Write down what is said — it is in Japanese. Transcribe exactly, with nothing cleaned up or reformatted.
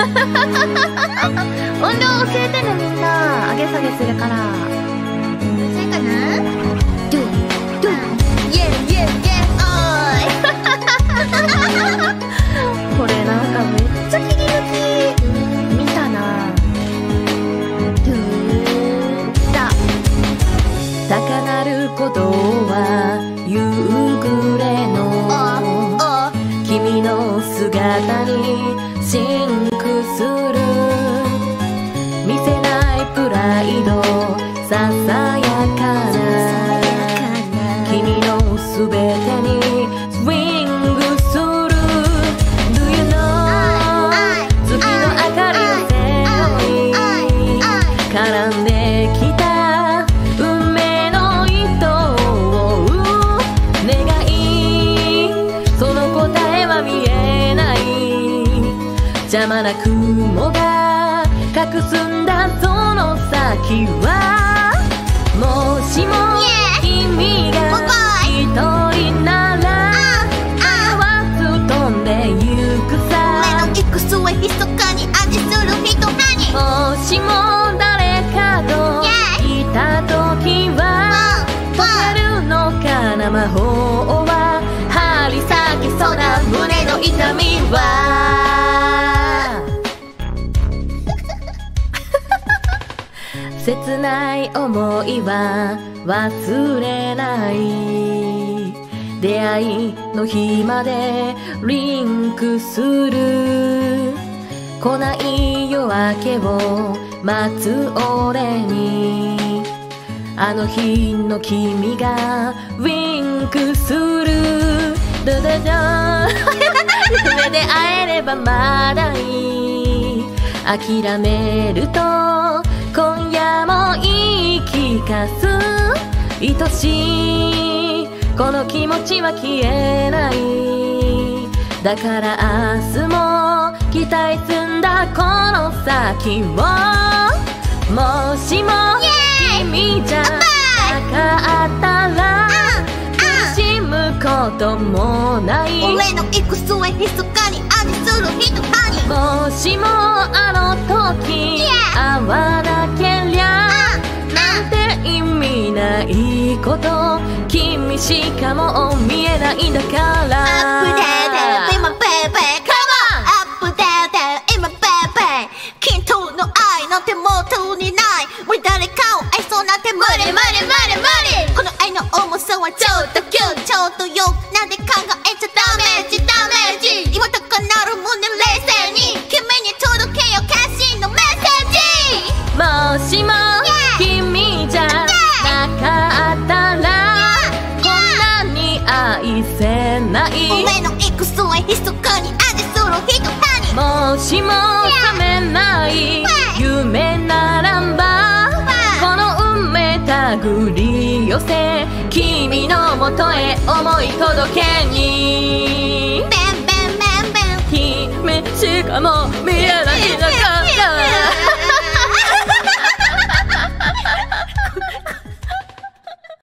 音量教えてねみんな。上げ下げするから。 そうかな。 ドゥドゥイェイイェイイェイおーい。 これなんかめっちゃ切り抜き見たな。ドゥーだ。高鳴る鼓動は夕暮れの君の姿にシンクする。見せないプライドささやかな君のすべてにスイングする。 Do you know 月の明かりを背負い絡んできた運命の糸を願い、その答えは見えない。邪魔な雲が隠すんだその先は。もしも君が一人ならあは飛んでゆくさ。 俺の行く末ひそかに味する人はに。 もしも誰かといた時は解けるのかな魔法は。張り裂けそうな胸の痛みは。切ない思いは忘れない。出会いの日までリンクする。来ない夜明けを待つ俺にあの日の君がウィンクする。ドドド夢で会えればまだいい。諦めると今夜も言い聞かす。愛しいこの気持ちは消えない。だから明日も期待すんだこの先を。もしも君じゃなかったら苦しむこともない。 俺の行く末ひそかに味する人はに。 もしもあの時会わなけりゃなんて意味ないこと。君しかもう見えないんだから。 Updated in my baby come on Updated in my baby 均等の愛の手元にない。俺誰かを愛そうなんて無理無理無理無理。この愛の重さはちょっとキュンちょっとよなんで考えちゃダメージダメージ。今高鳴る胸冷静に君に届けよ決心のメッセージ。 もしも君じゃなかったらこんなに愛せない。 俺の行く末ひそかに味する人はに。 もしも覚めない夢ならばこの運命手繰り寄せ君のもとへ思い届けに。 ベンベンベンベン君しかも見え